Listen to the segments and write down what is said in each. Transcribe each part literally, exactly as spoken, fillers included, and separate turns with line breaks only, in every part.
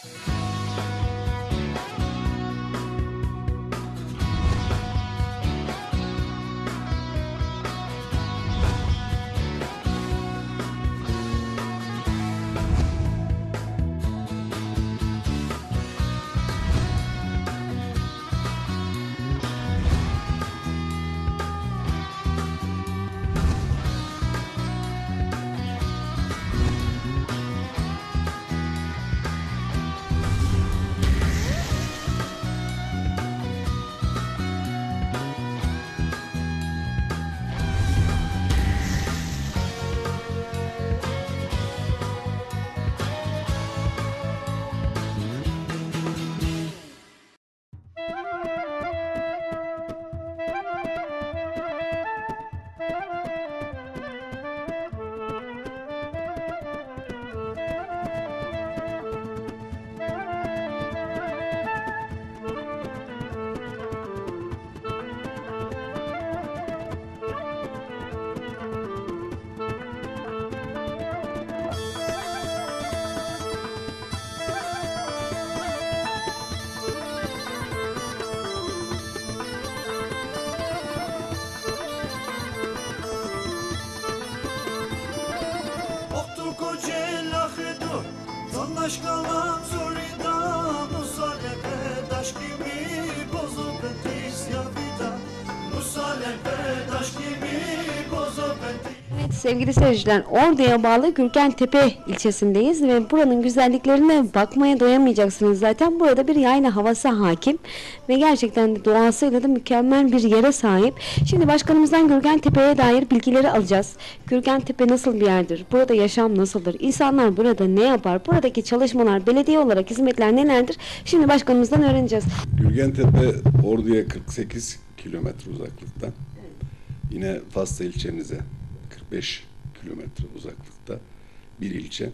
Evet sevgili seyirciler, Ordu'ya bağlı Gürgentepe ilçesindeyiz ve buranın güzelliklerine bakmaya doyamayacaksınız zaten. Burada bir yayla havası hakim ve gerçekten de doğasıyla da mükemmel bir yere sahip. Şimdi başkanımızdan Gürgentepe'ye dair bilgileri alacağız. Gürgentepe nasıl bir yerdir? Burada yaşam nasıldır? İnsanlar burada ne yapar? Buradaki çalışmalar, belediye olarak hizmetler nelerdir? Şimdi başkanımızdan öğreneceğiz.
Gürgentepe Ordu'ya kırk sekiz kilometre uzaklıkta. Yine Fasla ilçemize kırk beş kilometre uzaklıkta bir ilçe.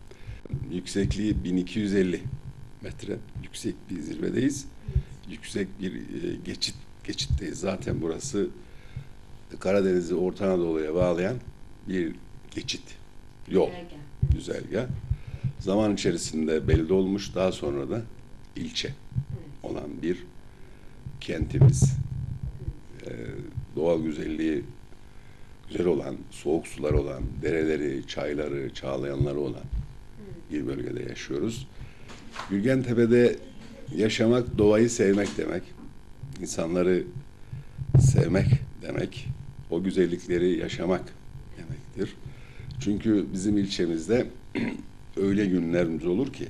Yüksekliği bin iki yüz elli metre. Yüksek bir zirvedeyiz. Yüksek bir e, geçit geçitteyiz. Zaten burası Karadeniz'i Orta Anadolu'ya bağlayan bir geçit. Yol. Güzergah. Zaman içerisinde belli olmuş. Daha sonra da ilçe olan bir kentimiz. Ee, doğal güzelliği güzel olan, soğuk sular olan, dereleri, çayları, çağlayanları olan bir bölgede yaşıyoruz. Gürgentepe'de yaşamak, doğayı sevmek demek. İnsanları sevmek demek. O güzellikleri yaşamak demektir. Çünkü bizim ilçemizde öyle günlerimiz olur ki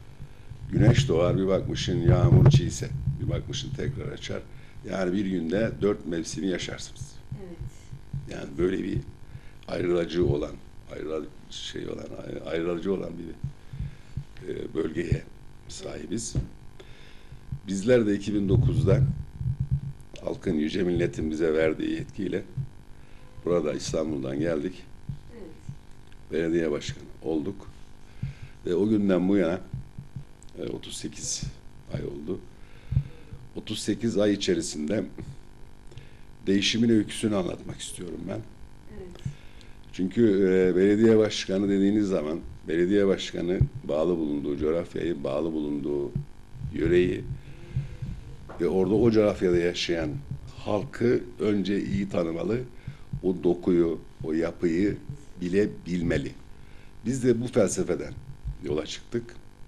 güneş doğar, bir bakmışın yağmur çiğse, bir bakmışın tekrar açar. Yani bir günde dört mevsimi yaşarsınız. Evet. Yani böyle bir ayrılacı olan, ayrı şey olan, ayrılacı olan bir e, bölgeye sahibiz. Bizler de iki bin dokuzda halkın, yüce milletin bize verdiği yetkiyle burada İstanbul'dan geldik. Evet. Belediye başkanı olduk. Ve o günden bu yana e, otuz sekiz ay oldu. otuz sekiz ay içerisinde değişimin öyküsünü anlatmak istiyorum ben. Evet. Çünkü e, belediye başkanı dediğiniz zaman belediye başkanı bağlı bulunduğu coğrafyayı, bağlı bulunduğu yöreyi ve orada o coğrafyada yaşayan halkı önce iyi tanımalı, o dokuyu, o yapıyı bile bilmeli. Biz de bu felsefeden yola çıktık.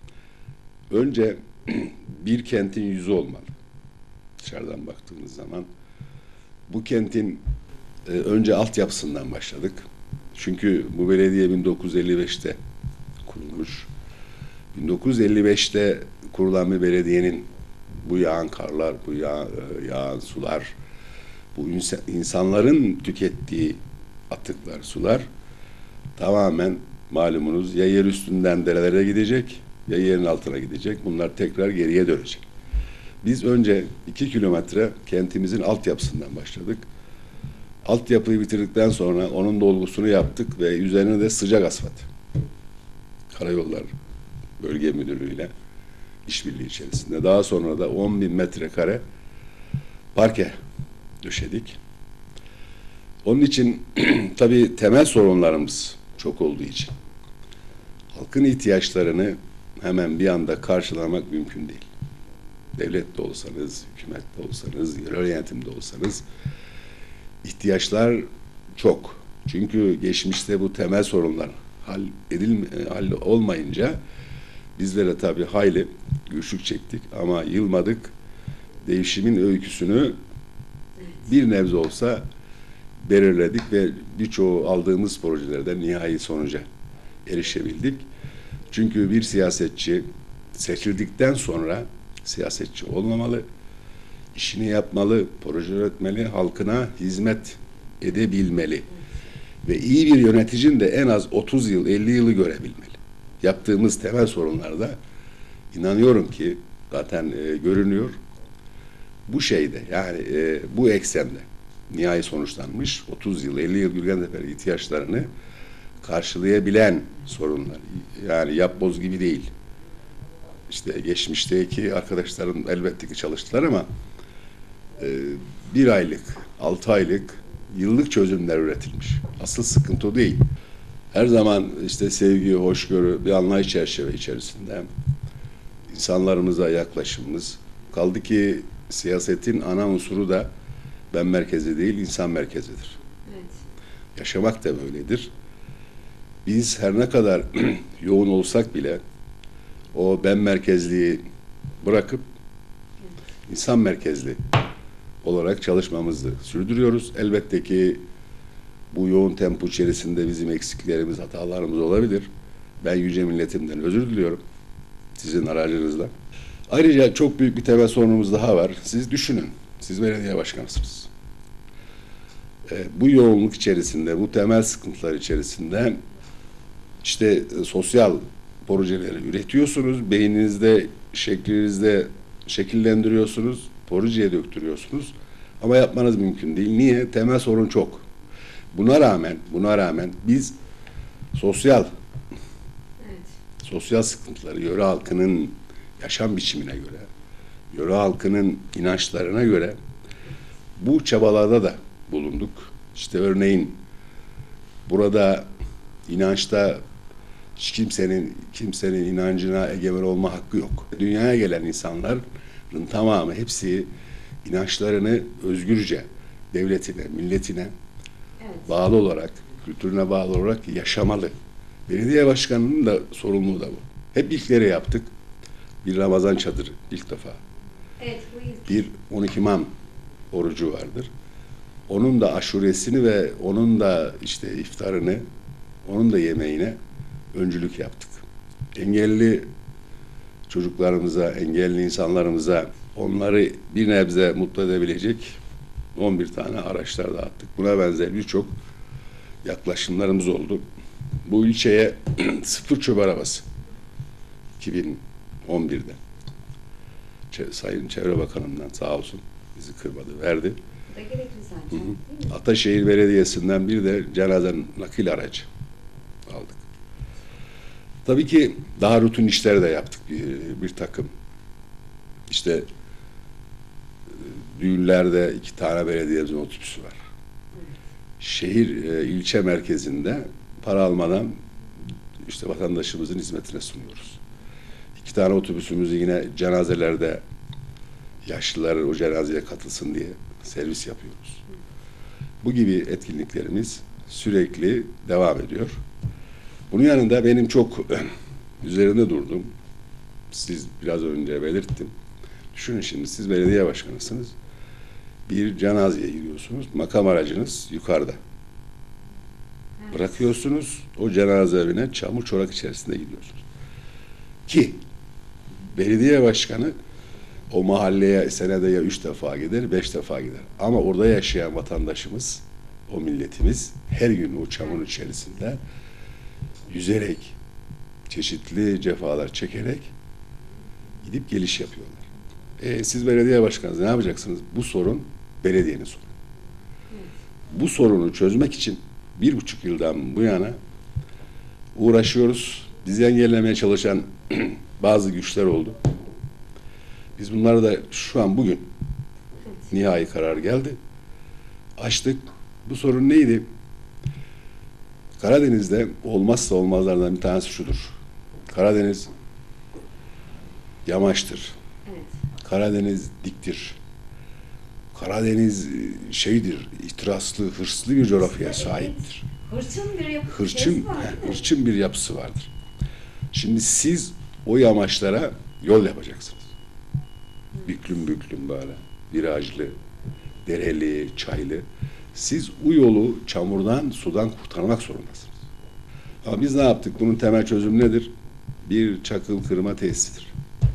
Önce bir kentin yüzü olmalı. Dışarıdan baktığımız zaman bu kentin e, önce altyapısından başladık. Çünkü bu belediye bin dokuz yüz elli beşte kurulmuş. bin dokuz yüz elli beşte kurulan bir belediyenin bu yağan karlar, bu yağ, yağan sular, bu insanların tükettiği atıklar, sular tamamen malumunuz ya yer üstünden derelere gidecek ya yerin altına gidecek. Bunlar tekrar geriye dönecek. Biz önce iki kilometre kentimizin altyapısından başladık. Altyapıyı bitirdikten sonra onun dolgusunu yaptık ve üzerine de sıcak asfalt. Karayollar Bölge Müdürlüğü'yle işbirliği içerisinde. Daha sonra da on bin metrekare parke döşedik. Onun için tabii temel sorunlarımız çok olduğu için halkın ihtiyaçlarını hemen bir anda karşılamak mümkün değil. Devlette olsanız, hükümette olsanız, yerel yönetimde olsanız ihtiyaçlar çok. Çünkü geçmişte bu temel sorunlar hal edilme, hal olmayınca bizlere tabii hayli güçlük çektik ama yılmadık. Değişimin öyküsünü bir nebze olsa belirledik ve birçoğu aldığımız projelerden nihai sonuca erişebildik. Çünkü bir siyasetçi seçildikten sonra siyasetçi olmamalı, işini yapmalı, proje üretmeli, halkına hizmet edebilmeli. Ve iyi bir yöneticinin de en az otuz yıl, elli yılı görebilmeli. Yaptığımız temel sorunlarda inanıyorum ki zaten e, görünüyor. Bu şeyde yani e, bu eksende nihai sonuçlanmış otuz yıl, elli yıl Gürgentepe ihtiyaçlarını karşılayabilen sorunlar. Yani yapboz gibi değil. İşte geçmişteki arkadaşlarım elbette ki çalıştılar ama e, bir aylık, altı aylık, yıllık çözümler üretilmiş. Asıl sıkıntı o değil. Her zaman işte sevgi, hoşgörü, bir anlayış çerçeve içerisinde insanlarımıza yaklaşımımız. Kaldı ki siyasetin ana unsuru da ben merkezi değil, insan merkezidir.
Evet.
Yaşamak da böyledir. Biz her ne kadar yoğun olsak bile o ben merkezliği bırakıp insan merkezli olarak çalışmamızı sürdürüyoruz. Elbette ki bu yoğun tempo içerisinde bizim eksiklerimiz, hatalarımız olabilir. Ben yüce milletimden özür diliyorum sizin aracınızla. Ayrıca çok büyük bir temel sorunumuz daha var. Siz düşünün, siz belediye başkanısınız. E, bu yoğunluk içerisinde, bu temel sıkıntılar içerisinde işte e, sosyal projeleri üretiyorsunuz, beyninizde, şeklinizde şekillendiriyorsunuz, projeye döktürüyorsunuz. Ama yapmanız mümkün değil. Niye? Temel sorun çok. Buna rağmen, buna rağmen biz sosyal,
Evet.
sosyal sıkıntıları, yöre halkının yaşam biçimine göre, yöre halkının inançlarına göre bu çabalarda da bulunduk. İşte örneğin burada inançta hiç kimsenin kimsenin inancına egemen olma hakkı yok. Dünyaya gelen insanların tamamı hepsi inançlarını özgürce devletine, milletine
Evet.
bağlı olarak, kültürüne bağlı olarak yaşamalı. Belediye başkanının da sorumluluğu da bu. Hep ilkleri yaptık. Bir Ramazan çadırı ilk defa.
Evet, bu ilk.
Bir on iki imam orucu vardır. Onun da aşuresini ve onun da işte iftarını, onun da yemeğine öncülük yaptık. Engelli çocuklarımıza, engelli insanlarımıza onları bir nebze mutlu edebilecek on bir tane araçlar dağıttık. Buna benzer birçok yaklaşımlarımız oldu. Bu ilçeye sıfır çöp arabası iki bin on birde Ç- Sayın Çevre Bakanı'ndan sağ olsun bizi kırmadı, verdi.
Bu da gerekli zaten.
Hı hı.
Değil mi?
Ataşehir Belediyesi'nden bir de cenaze nakil aracı aldık. Tabii ki daha rutin işleri de yaptık bir, bir takım. İşte e, düğünlerde iki tane belediyemizin otobüsü var. Şehir, e, ilçe merkezinde para almadan işte vatandaşımızın hizmetine sunuyoruz. İki tane otobüsümüzü yine cenazelerde yaşlılar o cenazeye katılsın diye servis yapıyoruz. Bu gibi etkinliklerimiz sürekli devam ediyor. Bunun yanında benim çok üzerinde durdum. Siz biraz önce belirttim. Düşünün şimdi siz belediye başkanısınız. Bir cenazeye gidiyorsunuz. Makam aracınız yukarıda.
Evet.
Bırakıyorsunuz. O cenaze evine çamur çorak içerisinde gidiyorsunuz. Ki belediye başkanı o mahalleye senede ya üç defa gider, beş defa gider. Ama orada yaşayan vatandaşımız, o milletimiz her gün o çamurun içerisinde yüzerek, çeşitli cefalar çekerek gidip geliş yapıyorlar. E, siz belediye başkanınız ne yapacaksınız? Bu sorun belediyenin sorunu. Bu sorunu çözmek için bir buçuk yıldan bu yana uğraşıyoruz. Bizi engellemeye çalışan bazı güçler oldu. Biz bunları da şu an bugün nihai karar geldi. Açtık. Bu sorun neydi? Karadeniz'de olmazsa olmazlardan bir tanesi şudur. Karadeniz yamaçtır.
Evet.
Karadeniz diktir. Karadeniz şeydir, ihtiraslı, hırslı bir coğrafyaya sahiptir.
Hırçın bir yapı.
Hırçın, hırçın bir yapısı vardır. Şimdi siz o yamaçlara yol yapacaksınız. Büklüm büklüm böyle, virajlı, dereli, çaylı. Siz o yolu çamurdan, sudan kurtarmak zorundasınız. Ama biz ne yaptık? Bunun temel çözümü nedir? Bir çakıl kırma tesisidir.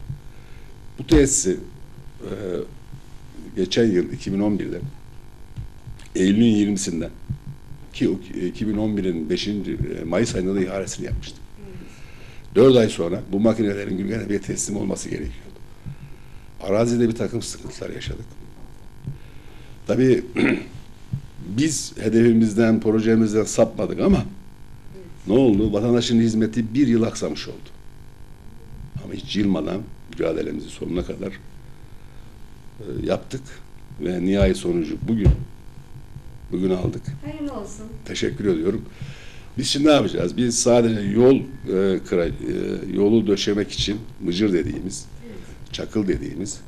Bu tesisi e, geçen yıl iki bin on birde Eylül'ün yirmisinde ki iki bin on birin beşinci Mayıs ayında da ihalesini yapmıştık. Dört ay sonra bu makinelerin Gürgentepe'ye teslim olması gerekiyordu. Arazide bir takım sıkıntılar yaşadık. Tabii biz hedefimizden, projemizden sapmadık ama ne oldu? Vatandaşın hizmeti bir yıl aksamış oldu. Ama hiç yılmadan mücadelemizi sonuna kadar e, yaptık ve nihai sonucu bugün bugün aldık.
Hayırlı olsun.
Teşekkür ediyorum. Biz şimdi ne yapacağız? Biz sadece yol e, kıra, e, yolu döşemek için mıcır dediğimiz, evet, çakıl dediğimiz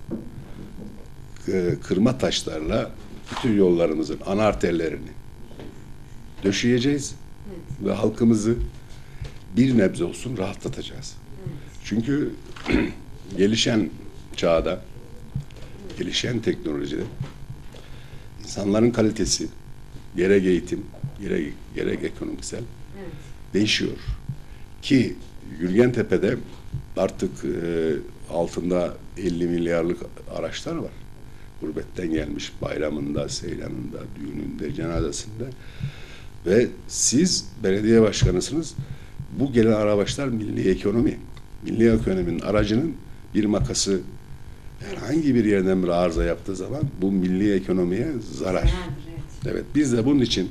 e, kırma taşlarla bütün yollarımızın ana arterlerini döşeyeceğiz, evet, ve halkımızı bir nebze olsun rahatlatacağız. Evet. Çünkü gelişen çağda, gelişen teknolojide insanların kalitesi, gerek eğitim, gerek, gerek ekonomiksel, evet, değişiyor. Ki Gürgentepe'de artık e, altında elli milyarlık araçlar var. Gurbetten gelmiş, bayramında, seyranında, düğününde, cenazesinde. Ve siz belediye başkanısınız. Bu gelen araçlar milli ekonomi. Milli ekonominin aracının bir makası herhangi bir yerden bir arıza yaptığı zaman bu milli ekonomiye zarar. Evet. Evet, biz de bunun için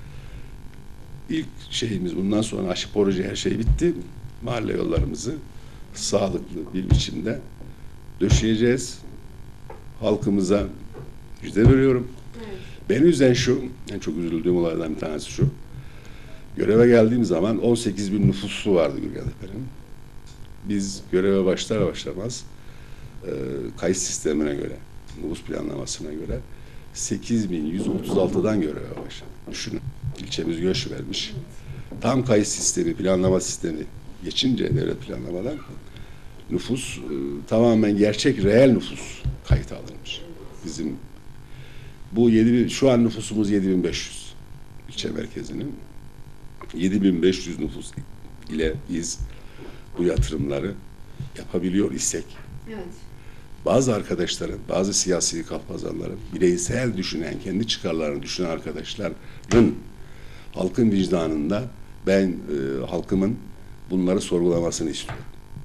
ilk şeyimiz, bundan sonra aşı proje her şey bitti. Mahalle yollarımızı sağlıklı bir biçimde döşeyeceğiz. Halkımıza müjde veriyorum. Evet. Beni üzen şu, en çok üzüldüğüm olaylardan bir tanesi şu. Göreve geldiğim zaman on sekiz bin nüfusu vardı Gürgentepe'nin. Biz göreve başlar başlamaz e, kayıt sistemine göre, nüfus planlamasına göre sekiz bin yüz otuz altıdan göreve başladık. Düşünün, ilçemiz göç vermiş. Tam kayıt sistemi, planlama sistemi geçince devlet planlamadan nüfus e, tamamen gerçek, reel nüfus kayıt alınmış. Bizim bu yedi, şu an nüfusumuz yedi bin beş yüz. İlçe merkezinin yedi bin beş yüz nüfus ile biz bu yatırımları yapabiliyor isek. Evet. Bazı arkadaşların, bazı siyasi kalpazanların, bireysel düşünen, kendi çıkarlarını düşünen arkadaşların halkın vicdanında ben e, halkımın bunları sorgulamasını istiyorum.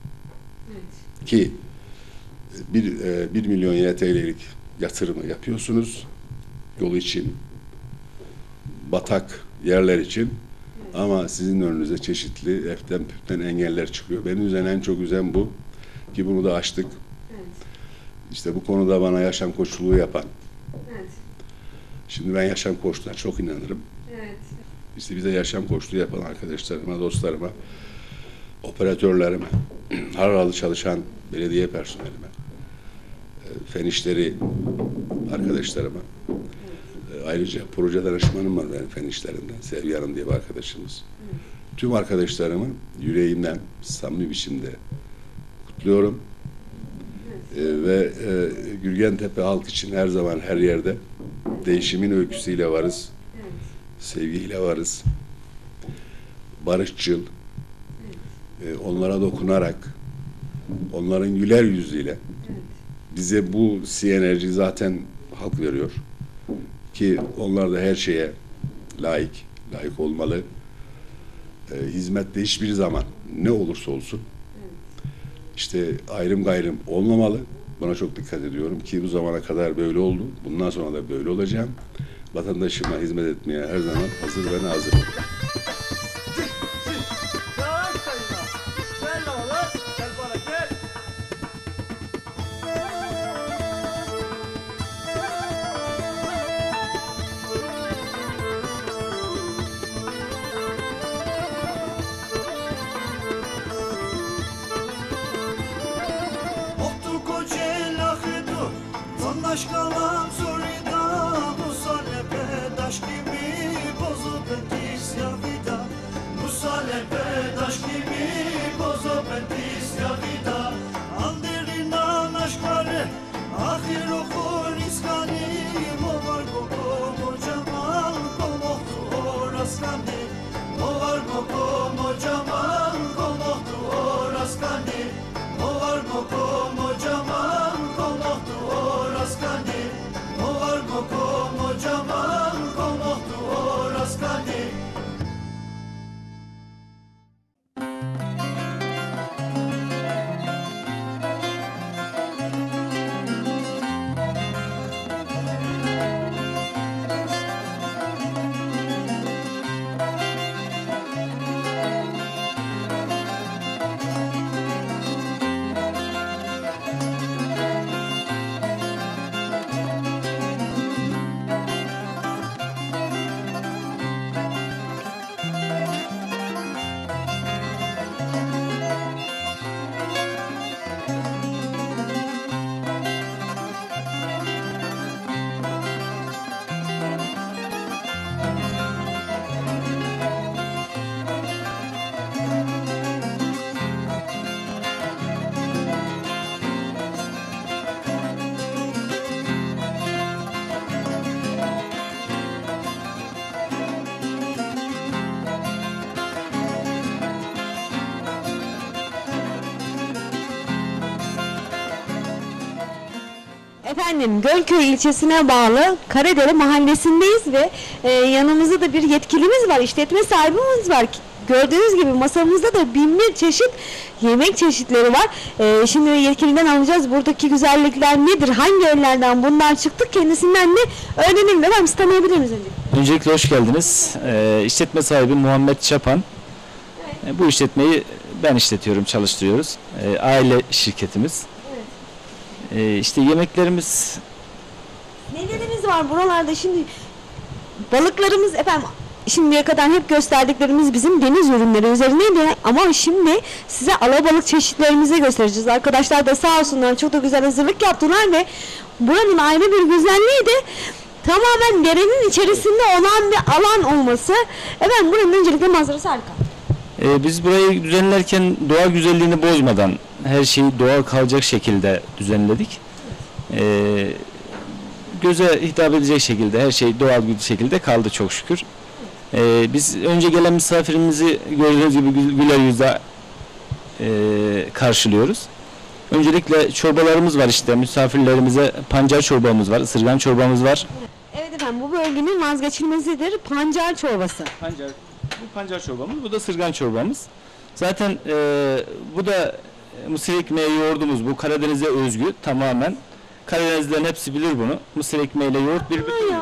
Evet. Ki bir, e, bir milyon Y T L'lik yatırımı yapıyorsunuz yol için, batak yerler için, evet, ama sizin önünüze çeşitli eften püften engeller çıkıyor. Beni üzen, en çok üzen bu ki bunu da aştık. İşte bu konuda bana yaşam koçluğu yapan, evet, şimdi ben yaşam koçluğuna çok inanırım. Evet. İşte bize yaşam koçluğu yapan arkadaşlarıma, dostlarıma, operatörlerime, haralı çalışan belediye personelime, fen işleri arkadaşlarıma, evet, ayrıca proje danışmanım var benim fen işlerinden, Sevgi Hanım diye bir arkadaşımız. Evet. Tüm arkadaşlarımı yüreğimden samimi biçimde kutluyorum. Ee, ve e, Gürgentepe halk için her zaman her yerde değişimin öyküsüyle varız. Evet. Sevgiyle varız. Barışçıl. Evet. E, onlara dokunarak, onların güler yüzüyle, evet, bize bu si enerji zaten halk veriyor. Ki onlar da her şeye layık, layık olmalı. E, hizmette hiçbir zaman ne olursa olsun İşte ayrım gayrım olmamalı. Buna çok dikkat ediyorum ki bu zamana kadar böyle oldu. Bundan sonra da böyle olacağım. Vatandaşıma hizmet etmeye her zaman hazır ve nazır olun.
aşkalan zorida bu salepe daş gibi bozup etis ya vida bu salepe daş gibi bozup etis ya vida alderinan aşkları ahir okur iskani movar koko mocaman komohtu oraskani movar koko mocaman komohtu oraskani movar koko mocaman komohtu oraskani movar koko mocaman komohtu oraskani.
Efendim Gölköy ilçesine bağlı Karadere mahallesindeyiz ve e, yanımızda da bir yetkilimiz var, işletme sahibimiz var. Gördüğünüz gibi masamızda da bin bir çeşit yemek çeşitleri var. E, şimdi yetkiliden alacağız buradaki güzellikler nedir, hangi yerlerden bunlar çıktı kendisinden de öğrenelim. Efendim sizi tanıyabilir miyiz önce?
Öncelikle hoş geldiniz. Ee, işletme sahibi Muhammed Çapan. Ee, bu işletmeyi ben işletiyorum, çalıştırıyoruz. Ee, aile şirketimiz. Ee, işte yemeklerimiz...
Nelerimiz var buralarda şimdi? Balıklarımız efendim şimdiye kadar hep gösterdiklerimiz bizim deniz ürünleri üzerineydi ama şimdi size alabalık çeşitlerimizi göstereceğiz. Arkadaşlar da sağ olsunlar çok da güzel hazırlık yaptılar ve buranın ayrı bir güzelliği de tamamen derenin içerisinde olan bir alan olması. Efendim buranın öncelikle manzarası harika.
Ee, biz burayı düzenlerken doğa güzelliğini bozmadan her şeyi doğal kalacak şekilde düzenledik. Ee, göze hitap edecek şekilde her şey doğal bir şekilde kaldı çok şükür. Ee, biz önce gelen misafirimizi gördüğünüz gibi güler yüzle e, karşılıyoruz. Öncelikle çorbalarımız var işte misafirlerimize pancar çorbamız var, ısırgan çorbamız var.
Evet efendim bu bölgenin vazgeçilmezidir pancar çorbası.
Pancar, bu pancar çorbamız, bu da ısırgan çorbamız. Zaten e, bu da mısır ekmeği yoğurdumuz, bu Karadeniz'e özgü tamamen. Karadenizlilerin hepsi bilir bunu. Mısır ekmeğiyle yoğurt bir bütündür.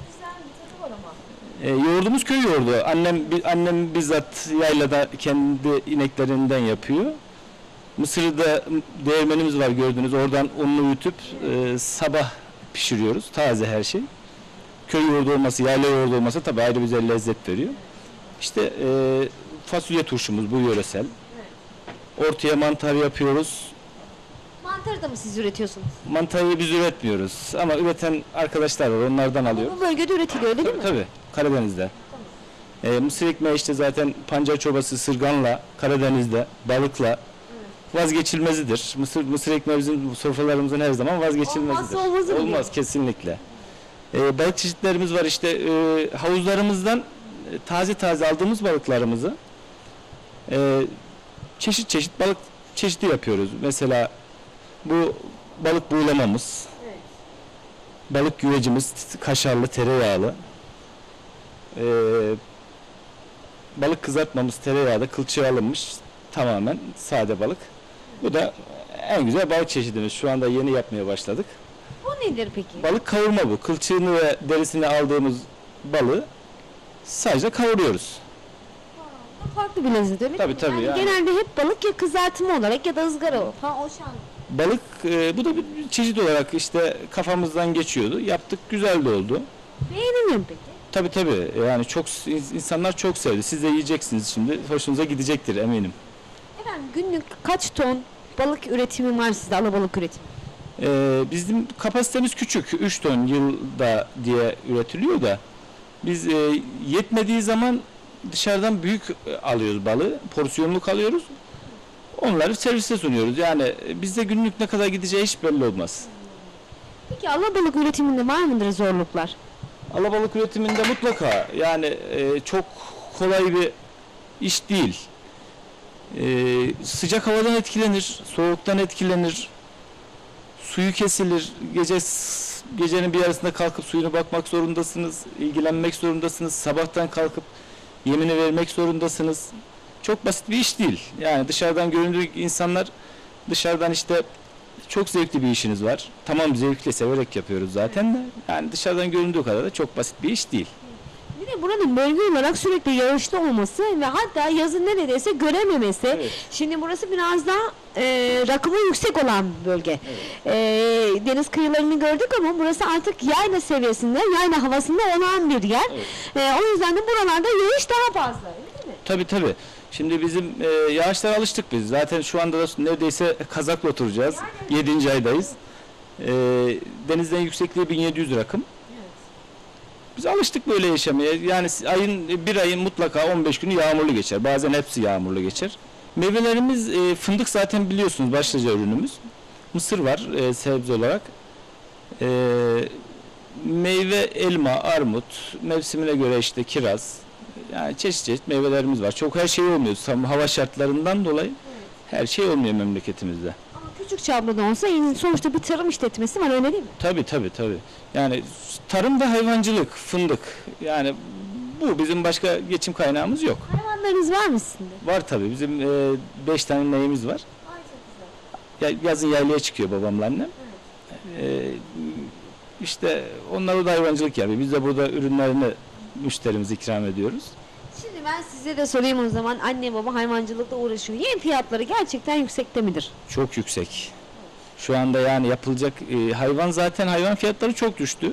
E, yoğurdumuz köy yoğurdu. Annem annem bizzat yaylada kendi ineklerinden yapıyor. Mısır'da değirmenimiz var gördüğünüz. Oradan ununu uyutup e, sabah pişiriyoruz. Taze her şey. Köy yoğurdu olması, yayla yoğurdu olması tabii ayrı bize lezzet veriyor. İşte e, fasulye turşumuz bu yöresel. Ortaya mantar yapıyoruz.
Mantarı da mı siz üretiyorsunuz?
Mantarı biz üretmiyoruz ama üreten arkadaşlar var, onlardan alıyoruz.
Bu bölgede üretiliyor öyle değil mi?
Tabii, Karadeniz'de. Ee, mısır ekmeği işte zaten pancar çorbası sırganla, Karadeniz'de balıkla evet. Vazgeçilmezidir. Mısır mısır ekmeği bizim sofralarımızın her zaman vazgeçilmezidir.
Olmazsa olmazı mı
Olmaz
diyor?
Kesinlikle. Ee, balık çeşitlerimiz var işte e, havuzlarımızdan e, taze taze aldığımız balıklarımızı e, çeşit çeşit balık çeşidi yapıyoruz. Mesela bu balık buğulamamız, evet. Balık güvecimiz kaşarlı, tereyağlı, ee, balık kızartmamız tereyağlı, kılçığı alınmış tamamen sade balık. Bu da en güzel balık çeşidimiz. Şu anda yeni yapmaya başladık.
Bu nedir peki?
Balık kavurma bu. Kılçığını ve derisini aldığımız balığı sadece kavuruyoruz.
Farklı bir lezzet öyle
Tabii
mi?
tabii.
Yani
Yani.
Genelde hep balık ya kızartma olarak ya da ızgara o. Ha o şan.
Balık e, bu da bir çeşit olarak işte kafamızdan geçiyordu. Yaptık, güzel de oldu.
Beğeniliyor mu peki?
Tabii tabii. Yani çok insanlar çok sevdi. Siz de yiyeceksiniz şimdi. Hoşunuza gidecektir eminim.
Efendim günlük kaç ton balık üretimi var sizde, alabalık üretimi?
Ee, bizim kapasitemiz küçük, üç ton yılda diye üretiliyor da biz e, yetmediği zaman dışarıdan büyük e, alıyoruz balığı, porsiyonluk alıyoruz. Onları servise sunuyoruz. Yani e, bizde günlük ne kadar gideceği hiç belli olmaz.
Peki alabalık üretiminde var mıdır zorluklar?
Alabalık üretiminde mutlaka yani e, çok kolay bir iş değil. E, sıcak havadan etkilenir, soğuktan etkilenir, suyu kesilir, gece gecenin bir yarısında kalkıp suyuna bakmak zorundasınız, ilgilenmek zorundasınız, sabahtan kalkıp yemini vermek zorundasınız. Çok basit bir iş değil. Yani dışarıdan göründüğü insanlar dışarıdan işte çok zevkli bir işiniz var. Tamam, zevkle severek yapıyoruz zaten de. Yani dışarıdan göründüğü kadar da çok basit bir iş değil.
Bir de buranın bölge olarak sürekli yağışlı olması ve hatta yazın neredeyse görememesi.
Evet.
Şimdi burası biraz daha e, rakımı yüksek olan bir bölge. E, deniz kıyılarını gördük ama burası artık yayla seviyesinde, yayla havasında olan bir yer.
Evet.
E, o yüzden de buralarda yağış daha fazla. Değil mi?
Tabii tabii. Şimdi bizim e, yağışlara alıştık biz. Zaten şu anda da neredeyse kazakla oturacağız. yedinci aydayız. E, denizden yüksekliği bin yedi yüz rakım. Biz alıştık böyle yaşamaya. Yani ayın bir ayın mutlaka on beş günü yağmurlu geçer. Bazen hepsi yağmurlu geçer. Meyvelerimiz e, fındık zaten biliyorsunuz başlıca ürünümüz. Mısır var e, sebze olarak. E, meyve elma, armut, mevsimine göre işte kiraz. Yani çeşit çeşit meyvelerimiz var. Çok her şey olmuyor. Tam hava şartlarından dolayı her şey olmuyor memleketimizde.
Ama küçük çaplı da olsa yine sonuçta bir tarım işletmesi var, öyle değil mi?
Tabii tabii tabii. Yani tarım ve hayvancılık, fındık. Yani bu bizim başka geçim kaynağımız yok.
Hayvanlarınız var mı sizin de?
Var tabii. Bizim e, beş tane neyimiz var. Ya, yazın yaylaya çıkıyor babamla annem. E, işte onlar da hayvancılık yapıyor. Biz de burada ürünlerini müşterimize ikram ediyoruz.
Şimdi ben size de sorayım o zaman, anne baba hayvancılıkla uğraşıyor. Yem fiyatları gerçekten yüksekte midir?
Çok yüksek. Şu anda yani yapılacak e, hayvan zaten hayvan fiyatları çok düştü.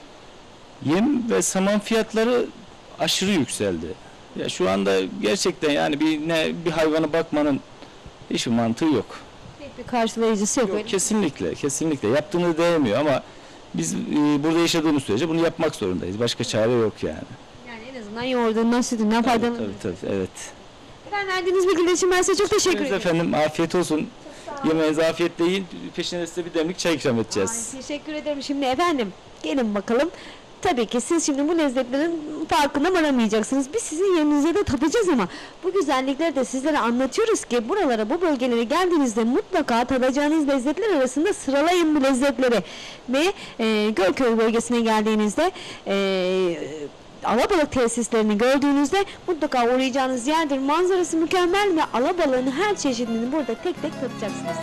Yem ve saman fiyatları aşırı yükseldi. Ya şu anda gerçekten yani bir ne bir hayvana bakmanın hiçbir mantığı yok.
Pek bir karşılayıcısı yok,
Yok,
öyle mi?
kesinlikle, kesinlikle. Yaptığını değmiyor ama biz e, burada yaşadığımız sürece bunu yapmak zorundayız. Başka çare yok yani.
Yani en azından yoğurdundan, sütünden
Tabii,
faydalanıyoruz.
tabii, tabii, evet.
Efendim verdiğiniz bilgiler için ben size çok teşekkür
Evet
ederim.
efendim, afiyet olsun. Yemeğinizi afiyetle yiyin. Peşine size bir demlik çay ikram edeceğiz.
Ay, teşekkür ederim. Şimdi efendim gelin bakalım. Tabii ki siz şimdi bu lezzetlerin farkına varamayacaksınız. Biz sizin yerinize de tapacağız ama bu güzellikleri de sizlere anlatıyoruz ki buralara, bu bölgelere geldiğinizde mutlaka tadacağınız lezzetler arasında sıralayın bu lezzetleri. Ve e, Gölköy bölgesine geldiğinizde e, alabalık tesislerini gördüğünüzde mutlaka uğrayacağınız yerdir. Manzarası mükemmel ve alabalığın her çeşidini burada tek tek tadacaksınız.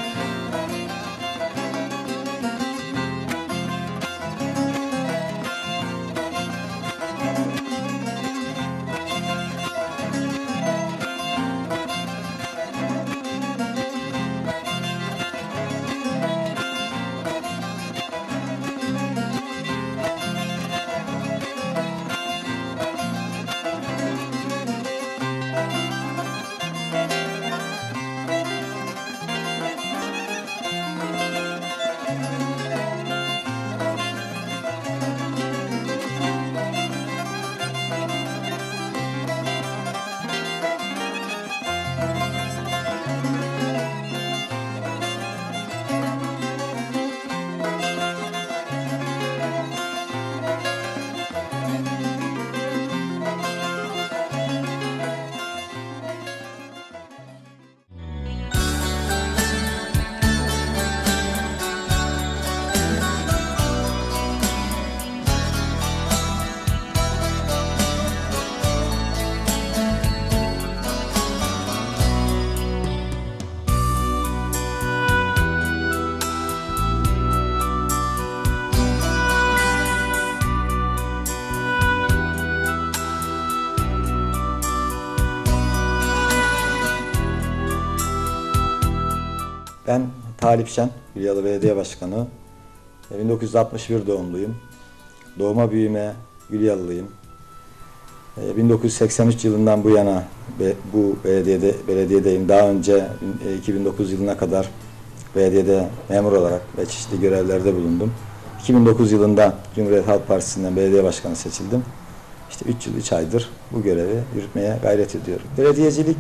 Ben Talip Şen, Gülyalı Belediye Başkanı. bin dokuz yüz altmış bir doğumluyum. Doğuma büyüme Gülyalılıyım. bin dokuz yüz seksen üç yılından bu yana bu belediyede belediyedeyim. Daha önce iki bin dokuz yılına kadar belediyede memur olarak ve çeşitli görevlerde bulundum. iki bin dokuz yılında Cumhuriyet Halk Partisi'nden belediye başkanı seçildim. İşte üç yıl üç aydır bu görevi yürütmeye gayret ediyorum. Belediyecilik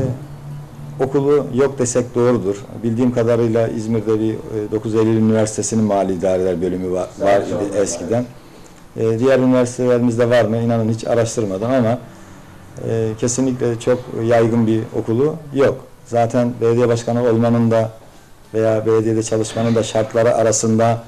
e, okulu yok desek doğrudur. Bildiğim kadarıyla İzmir'de bir e, dokuz Eylül Üniversitesi'nin mali idareler bölümü var, var idi eskiden. E, diğer üniversitelerimizde var mı? İnanın hiç araştırmadım ama e, kesinlikle çok yaygın bir okulu yok. Zaten belediye başkanı olmanın da veya belediyede çalışmanın da şartları arasında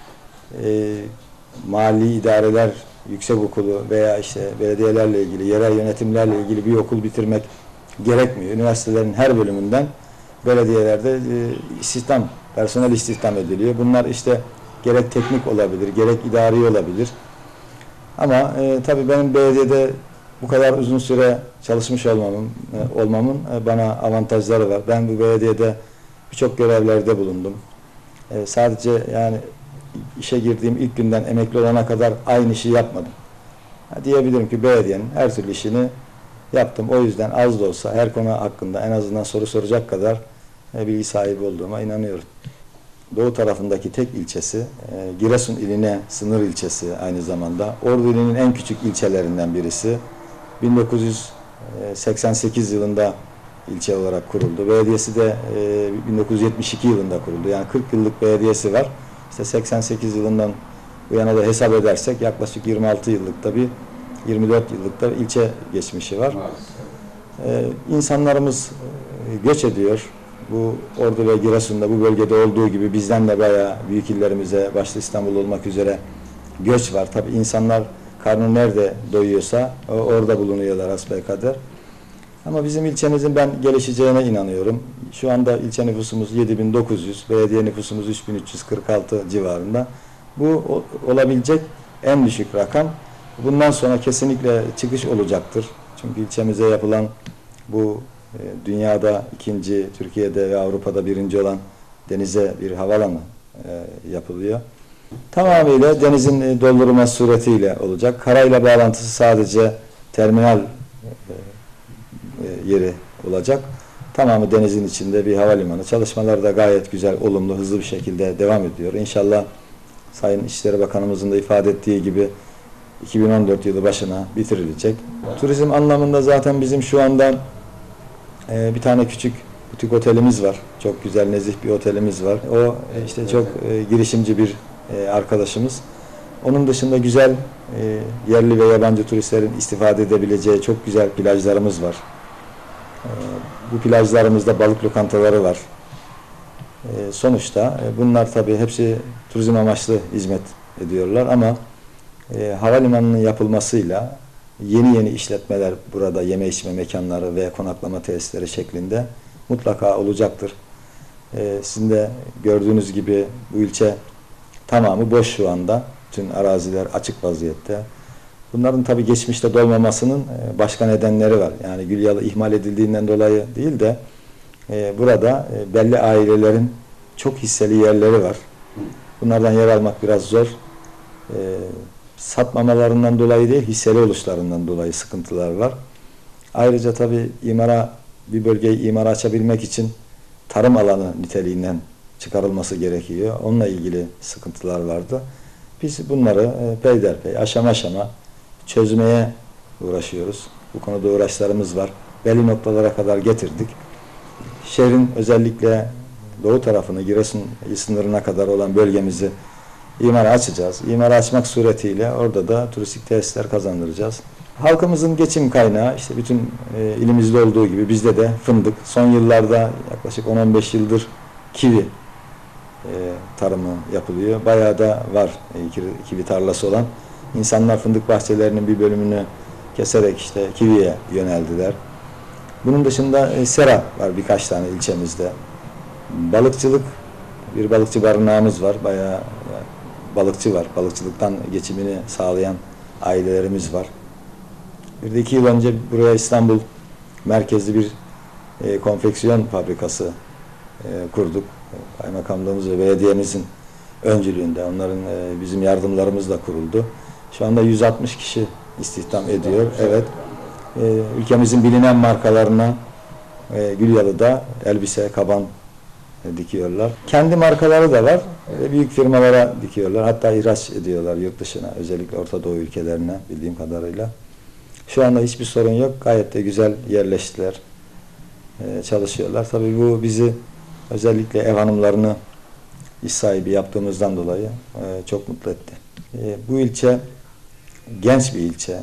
e, mali idareler yüksek okulu veya işte belediyelerle ilgili, yerel yönetimlerle ilgili bir okul bitirmek gerekmiyor. Üniversitelerin her bölümünden belediyelerde e, istihdam, personel istihdam ediliyor. Bunlar işte gerek teknik olabilir, gerek idari olabilir. Ama e, tabii benim belediyede bu kadar uzun süre çalışmış olmamın, e, olmamın e, bana avantajları var. Ben bu belediyede birçok görevlerde bulundum. E, sadece yani işe girdiğim ilk günden emekli olana kadar aynı işi yapmadım. Ha, diyebilirim ki belediyenin her türlü işini yaptım. O yüzden az da olsa her konu hakkında en azından soru soracak kadar e, bilgi sahibi olduğuma inanıyorum. Doğu tarafındaki tek ilçesi, e, Giresun iline sınır ilçesi aynı zamanda. Ordu ilinin en küçük ilçelerinden birisi. bin dokuz yüz seksen sekiz yılında ilçe olarak kuruldu. Belediyesi de e, bin dokuz yüz yetmiş iki yılında kuruldu. Yani kırk yıllık belediyesi var. İşte seksen sekiz yılından bu yana da hesap edersek yaklaşık yirmi altı yıllıkta bir, yirmi dört yıllıkta bir ilçe geçmişi var. Ee, insanlarımız göç ediyor. Bu Ordu ve Giresun'da bu bölgede olduğu gibi bizden de bayağı büyük illerimize, başta İstanbul olmak üzere göç var. Tabii insanlar karnı nerede doyuyorsa orada bulunuyorlar hasbelkader. Ama bizim ilçemizin ben gelişeceğine inanıyorum. Şu anda ilçe nüfusumuz yedi bin dokuz yüz, belediye nüfusumuz üç bin üç yüz kırk altı civarında. Bu olabilecek en düşük rakam. Bundan sonra kesinlikle çıkış olacaktır. Çünkü ilçemize yapılan bu e, dünyada ikinci, Türkiye'de ve Avrupa'da birinci olan denize bir havalanı e, yapılıyor. Tamamıyla denizin e, doldurulması suretiyle olacak. Karayla bağlantısı sadece terminal e, e, yeri olacak. Tamamı denizin içinde bir havalimanı. Çalışmalar da gayet güzel, olumlu, hızlı bir şekilde devam ediyor. İnşallah Sayın İçişleri Bakanımızın da ifade ettiği gibi iki bin on dört yılı başına bitirilecek. Turizm anlamında zaten bizim şu anda e, bir tane küçük butik otelimiz var. Çok güzel, nezih bir otelimiz var. O e, işte çok e, girişimci bir e, arkadaşımız. Onun dışında güzel e, yerli ve yabancı turistlerin istifade edebileceği çok güzel plajlarımız var. E, bu plajlarımızda balık lokantaları var. E, sonuçta e, bunlar tabii hepsi turizm amaçlı hizmet ediyorlar ama e, havalimanının yapılmasıyla yeni yeni işletmeler burada yeme içme mekanları ve konaklama tesisleri şeklinde mutlaka olacaktır. E, sizin de gördüğünüz gibi bu ilçe tamamı boş şu anda. Bütün araziler açık vaziyette. Bunların tabii geçmişte dolmamasının e, başka nedenleri var. Yani Gülyalı ihmal edildiğinden dolayı değil de e, burada e, belli ailelerin çok hisseli yerleri var. Bunlardan yer almak biraz zor. E, satmamalarından dolayı değil, hisseli oluşlarından dolayı sıkıntılar var. Ayrıca tabii imara, bir bölgeyi imara açabilmek için tarım alanı niteliğinden çıkarılması gerekiyor. Onunla ilgili sıkıntılar vardı. Biz bunları e, peyderpey, aşama aşama çözmeye uğraşıyoruz. Bu konuda uğraşlarımız var. Belli noktalara kadar getirdik. Şehrin özellikle doğu tarafını, Giresun sınırına kadar olan bölgemizi imara açacağız. İmara açmak suretiyle orada da turistik tesisler kazandıracağız. Halkımızın geçim kaynağı işte bütün e, ilimizde olduğu gibi bizde de fındık. Son yıllarda yaklaşık on on beş yıldır kivi e, tarımı yapılıyor. Bayağı da var e, kivi tarlası olan. İnsanlar fındık bahçelerinin bir bölümünü keserek işte kiviye yöneldiler. Bunun dışında e, sera var birkaç tane ilçemizde. Balıkçılık, bir balıkçı barınağımız var. Bayağı e, balıkçı var. Balıkçılıktan geçimini sağlayan ailelerimiz var. Bir de iki yıl önce buraya İstanbul merkezli bir e, konfeksiyon fabrikası e, kurduk. Kaymakamlığımız ve belediyemizin öncülüğünde, onların e, bizim yardımlarımızla kuruldu. Şu anda yüz altmış kişi istihdam ediyor. Evet. E, ülkemizin bilinen markalarına e, Gülyalı'da elbise, kaban e, dikiyorlar. Kendi markaları da var. E, büyük firmalara dikiyorlar. Hatta ihraç ediyorlar yurt dışına. Özellikle Orta Doğu ülkelerine bildiğim kadarıyla. Şu anda hiçbir sorun yok. Gayet de güzel yerleştiler. E, çalışıyorlar. Tabii bu bizi özellikle ev hanımlarını iş sahibi yaptığımızdan dolayı e, çok mutlu etti. E, bu ilçe genç bir ilçe.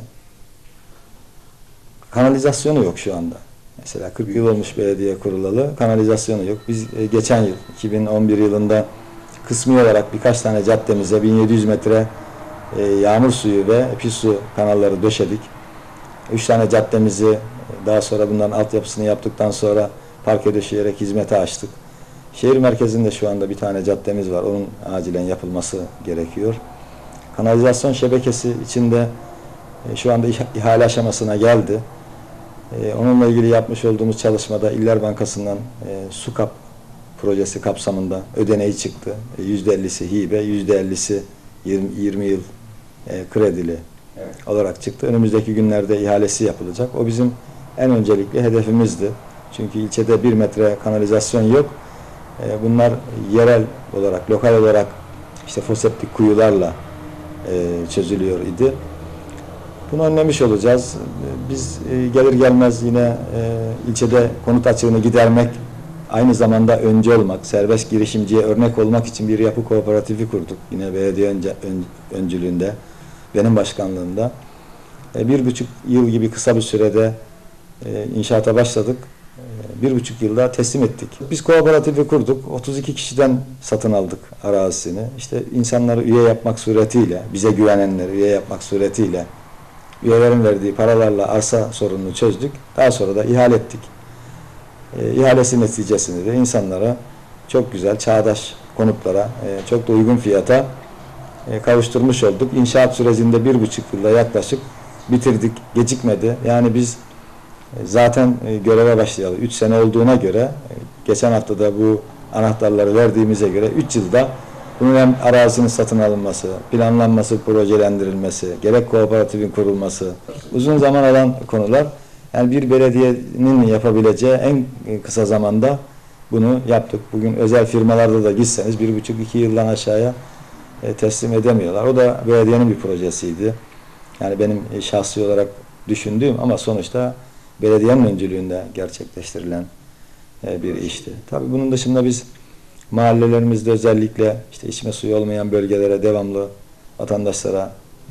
Kanalizasyonu yok şu anda. Mesela kırk yıl olmuş belediye kurulalı, kanalizasyonu yok. Biz e, geçen yıl, iki bin on bir yılında kısmi olarak birkaç tane caddemize bin yedi yüz metre e, yağmur suyu ve pis su kanalları döşedik. Üç tane caddemizi daha sonra bunların altyapısını yaptıktan sonra parke döşeyerek hizmete açtık. Şehir merkezinde şu anda bir tane caddemiz var. Onun acilen yapılması gerekiyor. Kanalizasyon şebekesi içinde e, şu anda ihale aşamasına geldi. E, onunla ilgili yapmış olduğumuz çalışmada İller Bankası'ndan e, su kap projesi kapsamında ödeneği çıktı. E, yüzde ellisi hibe, yüzde ellisi yirmi, yirmi yıl e, kredili evet. olarak çıktı. Önümüzdeki günlerde ihalesi yapılacak. O bizim en öncelikli hedefimizdi. Çünkü ilçede bir metre kanalizasyon yok. E, bunlar yerel olarak, lokal olarak işte foseptik kuyularla e, çözülüyor idi. Bunu önlemiş olacağız. Biz e, gelir gelmez yine e, ilçede konut açığını gidermek, aynı zamanda öncü olmak, serbest girişimciye örnek olmak için bir yapı kooperatifi kurduk. Yine belediye önce, ön, öncülüğünde, benim başkanlığımda. E, bir buçuk yıl gibi kısa bir sürede e, inşaata başladık. E, bir buçuk yılda teslim ettik. Biz kooperatifi kurduk. otuz iki kişiden satın aldık arazisini. İşte insanları üye yapmak suretiyle, bize güvenenleri üye yapmak suretiyle üyelerin verdiği paralarla arsa sorununu çözdük. Daha sonra da ihale ettik. E, ihalesi neticesinde de insanlara çok güzel, çağdaş konutlara, e, çok da uygun fiyata e, kavuşturmuş olduk. İnşaat sürecinde bir buçuk yılda yaklaşık bitirdik. Gecikmedi. Yani biz e, zaten e, göreve başlayalı üç sene olduğuna göre, e, geçen hafta da bu anahtarları verdiğimize göre üç yılda bunun hem arazinin satın alınması, planlanması, projelendirilmesi, gerek kooperatifin kurulması, uzun zaman alan konular. Yani bir belediyenin yapabileceği en kısa zamanda bunu yaptık. Bugün özel firmalarda da gitseniz bir buçuk iki yıldan aşağıya e, teslim edemiyorlar. O da belediyenin bir projesiydi. Yani benim e, şahsi olarak düşündüğüm ama sonuçta belediyenin öncülüğünde gerçekleştirilen e, bir işti. Tabii bunun dışında biz mahallelerimizde özellikle işte içme suyu olmayan bölgelere devamlı vatandaşlara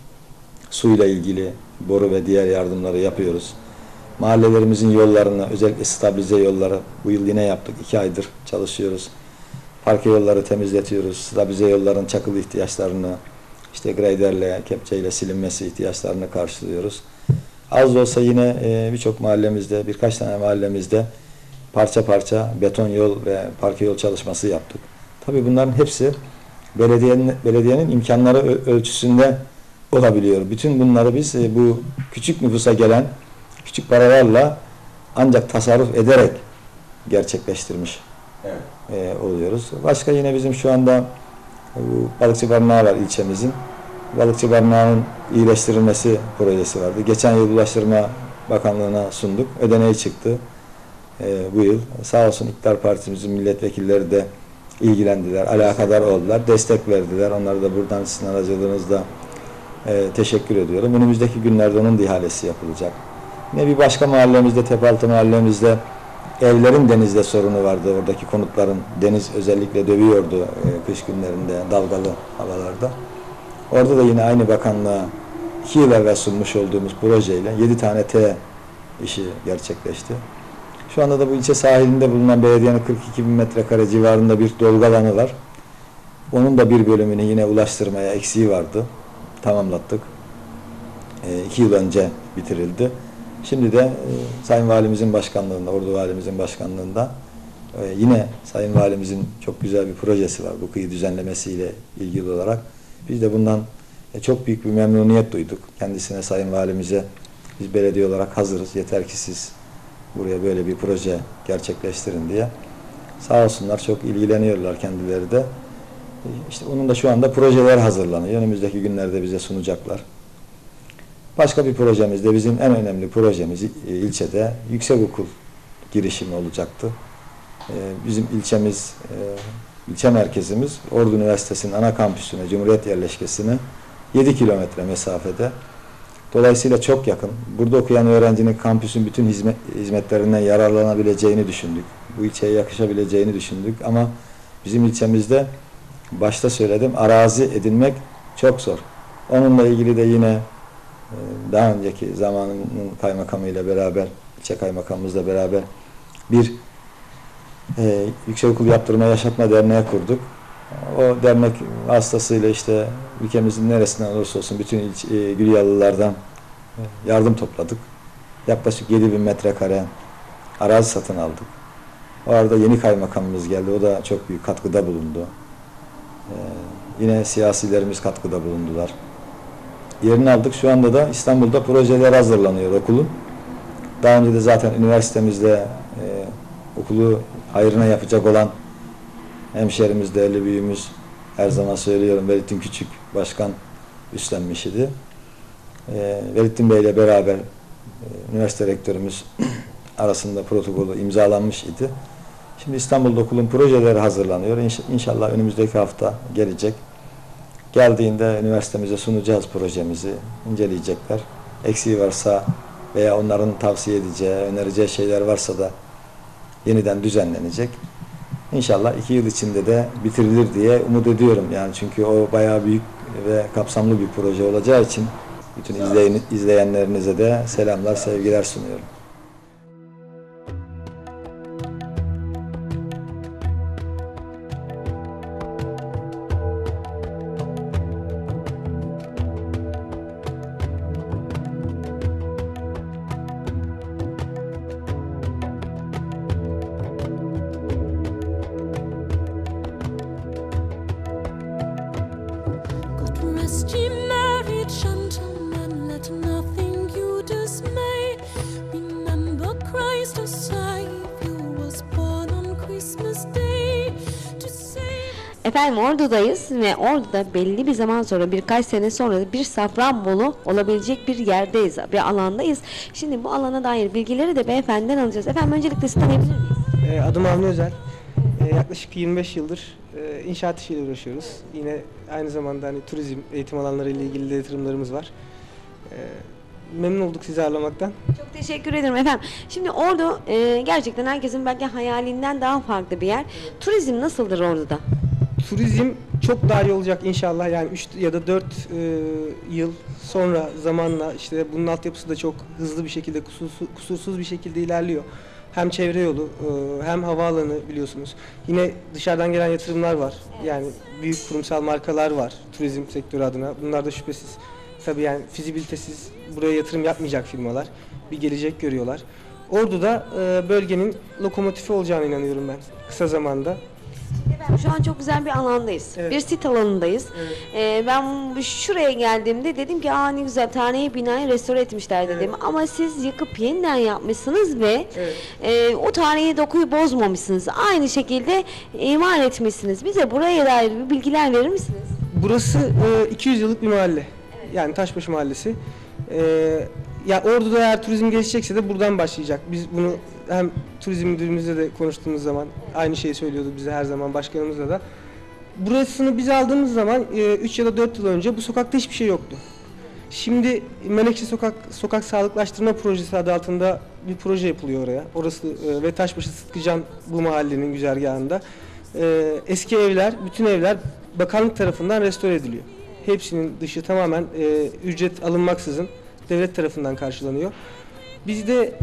suyla ilgili boru ve diğer yardımları yapıyoruz. Mahallelerimizin yollarını, özellikle stabilize yolları bu yıl yine yaptık. iki aydır çalışıyoruz. Parke yolları temizletiyoruz. Stabilize yolların çakıl ihtiyaçlarını işte graderle, kepçeyle silinmesi ihtiyaçlarını karşılıyoruz. Az da olsa yine e, birçok mahallemizde, birkaç tane mahallemizde parça parça beton yol ve parke yol çalışması yaptık. Tabii bunların hepsi belediyenin, belediyenin imkanları ölçüsünde olabiliyor. Bütün bunları biz e, bu küçük nüfusa gelen küçük paralarla ancak tasarruf ederek gerçekleştirmiş evet. e, oluyoruz. Başka yine bizim şu anda e, bu balıkçı barınağı var ilçemizin. Balıkçı barınağının iyileştirilmesi projesi vardı. Geçen yıl Ulaştırma Bakanlığı'na sunduk. Ödeneği çıktı. E, bu yıl sağ olsun İktidar Partimizin milletvekilleri de ilgilendiler, alakadar oldular, destek verdiler. Onları da buradan sizin aracılığınızla e, teşekkür ediyorum. Önümüzdeki günlerde onun da ihalesi yapılacak. Yine bir başka mahallemizde, Tepaltı mahallemizde evlerin denizde sorunu vardı. Oradaki konutların deniz özellikle dövüyordu e, kış günlerinde, dalgalı havalarda. Orada da yine aynı bakanlığa iki yıl evvel sunmuş olduğumuz projeyle yedi tane T işi gerçekleşti. Şu anda da bu ilçe sahilinde bulunan belediyenin kırk iki bin metrekare civarında bir dolgu alanı var. Onun da bir bölümünü yine ulaştırmaya eksiği vardı. Tamamlattık. E, iki yıl önce bitirildi. Şimdi de e, Sayın Valimizin başkanlığında, Ordu Valimizin başkanlığında e, yine Sayın Valimizin çok güzel bir projesi var bu kıyı düzenlemesiyle ilgili olarak. Biz de bundan e, çok büyük bir memnuniyet duyduk. Kendisine, Sayın Valimize biz belediye olarak hazırız. Yeter ki siz buraya böyle bir proje gerçekleştirin diye. Sağ olsunlar, çok ilgileniyorlar kendileri de. E, işte onun da şu anda projeler hazırlanıyor. Önümüzdeki günlerde bize sunacaklar. Başka bir projemiz de bizim en önemli projemiz ilçede yüksek okul girişimi olacaktı. e, bizim ilçemiz, e, ilçe merkezimiz Ordu Üniversitesi'nin ana kampüsüne, Cumhuriyet yerleşkesine yedi kilometre mesafede. Dolayısıyla çok yakın. Burada okuyan öğrencinin kampüsün bütün hizmet, hizmetlerinden yararlanabileceğini düşündük. Bu ilçeye yakışabileceğini düşündük ama bizim ilçemizde başta söyledim, arazi edinmek çok zor. Onunla ilgili de yine daha önceki zamanın kaymakamıyla beraber, ilçe kaymakamımızla beraber bir e, Yüksekokul Yaptırma Yaşatma Derneği kurduk. O dernek vasıtasıyla işte ülkemizin neresinden olursa olsun bütün e, Gülyalılardan yardım topladık. Yaklaşık yedi bin metrekare arazi satın aldık. O arada yeni kaymakamımız geldi. O da çok büyük katkıda bulundu. Ee, yine siyasilerimiz katkıda bulundular. Yerini aldık. Şu anda da İstanbul'da projeler hazırlanıyor okulun. Daha önce de zaten üniversitemizde e, okulu hayrına yapacak olan hemşerimiz, değerli büyüğümüz, her zaman söylüyorum, Velittin Küçük Başkan üstlenmiş idi. E, Velittin Bey ile beraber e, üniversite rektörümüz arasında protokolü imzalanmış idi. Şimdi İstanbul'da okulun projeleri hazırlanıyor. İnş inşallah önümüzdeki hafta gelecek. Geldiğinde üniversitemize sunacağız projemizi, inceleyecekler. Eksiği varsa veya onların tavsiye edeceği, önereceği şeyler varsa da yeniden düzenlenecek. İnşallah iki yıl içinde de bitirilir diye umut ediyorum. Yani çünkü o bayağı büyük ve kapsamlı bir proje olacağı için bütün izleyen, izleyenlerinize de selamlar, sevgiler sunuyorum.
Rest ye merry gentlemen, let nothing you dismay. Remember Christ our Savior was born on Christmas Day to save.
Efendim Ordu'dayız ve Ordu'da belli bir zaman sonra, birkaç sene sonra da bir Safranbolu olabilecek bir yerdeyiz, bir alandayız. Şimdi bu alana dair bilgileri de beyefendiden alacağız. Efendim öncelikle sizi tanıyabilir miyiz?
E, adım Avni Özel. E, yaklaşık yirmi beş yıldır e, inşaat işiyle uğraşıyoruz. Yine aynı zamanda hani turizm, eğitim alanları ile ilgili de yatırımlarımız var. E, memnun olduk sizi ağırlamaktan.
Çok teşekkür ederim efendim. Şimdi Ordu e, gerçekten herkesin belki hayalinden daha farklı bir yer. Turizm nasıldır Ordu'da?
Turizm çok daha iyi olacak inşallah. Yani üç ya da dört e, yıl sonra zamanla işte bunun altyapısı da çok hızlı bir şekilde, kusursuz, kusursuz bir şekilde ilerliyor. Hem çevre yolu, hem havaalanı biliyorsunuz. Yine dışarıdan gelen yatırımlar var. Yani büyük kurumsal markalar var turizm sektörü adına. Bunlar da şüphesiz tabii yani fizibilitesiz buraya yatırım yapmayacak firmalar. Bir gelecek görüyorlar. Ordu'da bölgenin lokomotifi olacağına inanıyorum ben kısa zamanda.
Efendim şu an çok güzel bir alandayız.
Evet.
Bir sit alanındayız.
Evet.
Ee, ben şuraya geldiğimde dedim ki aa ne güzel, tarihi binayı restore etmişler dedim.
Evet.
Ama siz yıkıp yeniden yapmışsınız ve
Evet.
e, o tarihi dokuyu bozmamışsınız. Aynı şekilde imar etmişsiniz. Bize buraya dair bir bilgiler verir misiniz?
Burası e, iki yüz yıllık bir mahalle. Yani Taşbaşı Mahallesi. E, ya Ordu'da eğer turizm gelişecekse de buradan başlayacak. Biz bunu hem turizm müdürümüzle de konuştuğumuz zaman aynı şeyi söylüyordu bize her zaman, başkanımızla da. Burasını biz aldığımız zaman üç ya da dört yıl önce bu sokakta hiçbir şey yoktu. Şimdi Menekşe Sokak Sokak Sağlıklaştırma Projesi adı altında bir proje yapılıyor oraya. Orası e, ve Taşbaşı Sıtkıcan bu mahallenin güzergahında. E, eski evler, bütün evler bakanlık tarafından restore ediliyor. Hepsinin dışı tamamen e, ücret alınmaksızın devlet tarafından karşılanıyor. Biz de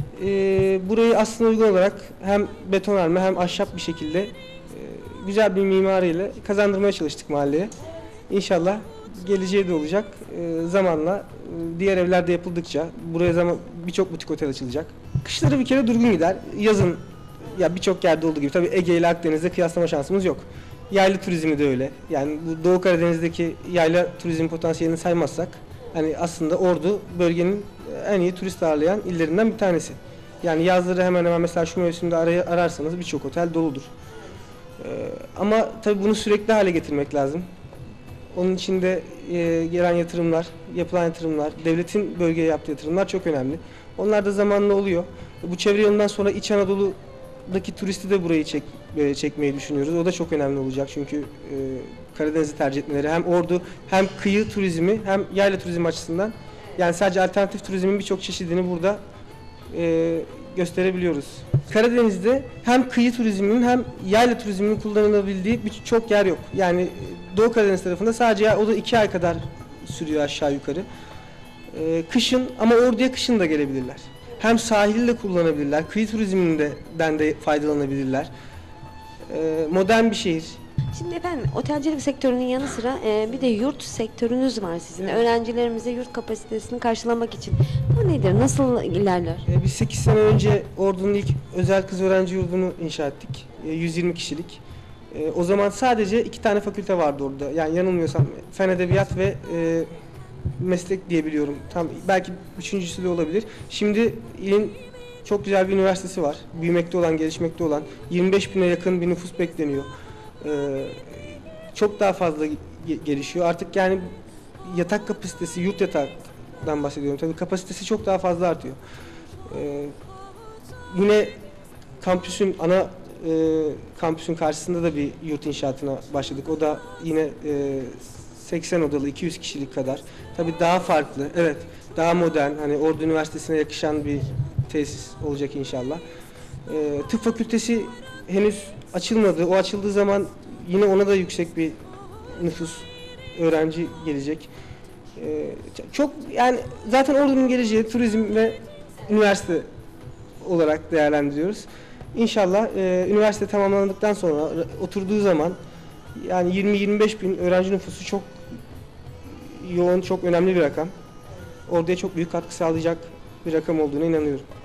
e, burayı aslında uygun olarak hem betonarme hem ahşap bir şekilde e, güzel bir mimariyle kazandırmaya çalıştık mahalleye. İnşallah geleceği de olacak. E, zamanla e, diğer evler de yapıldıkça buraya zaman birçok butik otel açılacak. Kışları bir kere durgun gider. Yazın ya birçok yerde olduğu gibi tabii Ege ile Akdeniz'de kıyaslama şansımız yok. Yaylı turizmi de öyle. Yani bu Doğu Karadeniz'deki yayla turizm potansiyelini saymazsak hani aslında Ordu bölgenin en iyi turist ağırlayan illerinden bir tanesi. Yani yazları hemen hemen mesela şu mevsimde aray ararsanız birçok otel doludur. Ee, ama tabii bunu sürekli hale getirmek lazım. Onun için de e, gelen yatırımlar, yapılan yatırımlar, devletin bölgeye yaptığı yatırımlar çok önemli. Onlar da zamanla oluyor. Bu çevre yolundan sonra İç Anadolu Karadeniz'deki turisti de burayı çek, e, çekmeyi düşünüyoruz. O da çok önemli olacak çünkü e, Karadeniz'i tercih etmeleri hem Ordu hem kıyı turizmi hem yayla turizmi açısından, yani sadece alternatif turizmin birçok çeşidini burada e, gösterebiliyoruz. Karadeniz'de hem kıyı turizminin hem yayla turizminin kullanılabildiği birçok yer yok. Yani Doğu Karadeniz tarafında sadece, o da iki ay kadar sürüyor aşağı yukarı. Ee, kışın, ama Ordu'ya kışın da gelebilirler. Hem sahili de kullanabilirler, kıyı turizminden de faydalanabilirler. Ee, modern bir şehir.
Şimdi efendim otelcilik sektörünün yanı sıra e, bir de yurt sektörünüz var sizin.
Evet.
Öğrencilerimize yurt kapasitesini karşılamak için. Bu nedir? Nasıl ilerler?
Ee, biz sekiz sene önce Ordu'nun ilk özel kız öğrenci yurdunu inşa ettik. Ee, yüz yirmi kişilik. Ee, o zaman sadece iki tane fakülte vardı orada. Yani yanılmıyorsam Fen Edebiyat ve e, Meslek diye biliyorum. Tam belki üçüncüsü de olabilir. Şimdi ilin çok güzel bir üniversitesi var. Büyümekte olan, gelişmekte olan. yirmi beş bine yakın bir nüfus bekleniyor. Ee, çok daha fazla ge- gelişiyor. Artık yani yatak kapasitesi, yurt yataktan bahsediyorum. Tabii kapasitesi çok daha fazla artıyor. Ee, yine kampüsün ana e, kampüsün karşısında da bir yurt inşaatına başladık. O da yine e, seksen odalı, iki yüz kişilik kadar. Tabii daha farklı, evet, daha modern, hani Ordu Üniversitesi'ne yakışan bir tesis olacak inşallah. Ee, tıp fakültesi henüz açılmadı. O açıldığı zaman yine ona da yüksek bir nüfus, öğrenci gelecek. Ee, çok, yani zaten Ordu'nun geleceği turizm ve üniversite olarak değerlendiriyoruz. İnşallah e, üniversite tamamlandıktan sonra oturduğu zaman yani yirmi yirmi beş bin öğrenci nüfusu çok yoğun, çok önemli bir rakam. Ordu'ya çok büyük katkı sağlayacak bir rakam olduğuna inanıyorum.